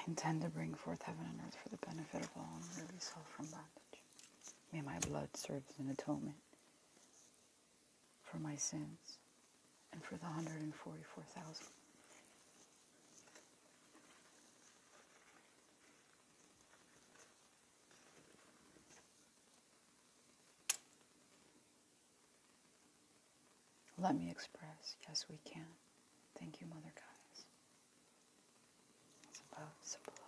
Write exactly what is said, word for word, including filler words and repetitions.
I intend to bring forth heaven and earth for the benefit of all and release all from bondage. May my blood serve as an atonement for my sins and for the one hundred forty-four thousand. Let me express, yes we can. Thank you, Mother Goddess. As above, so below.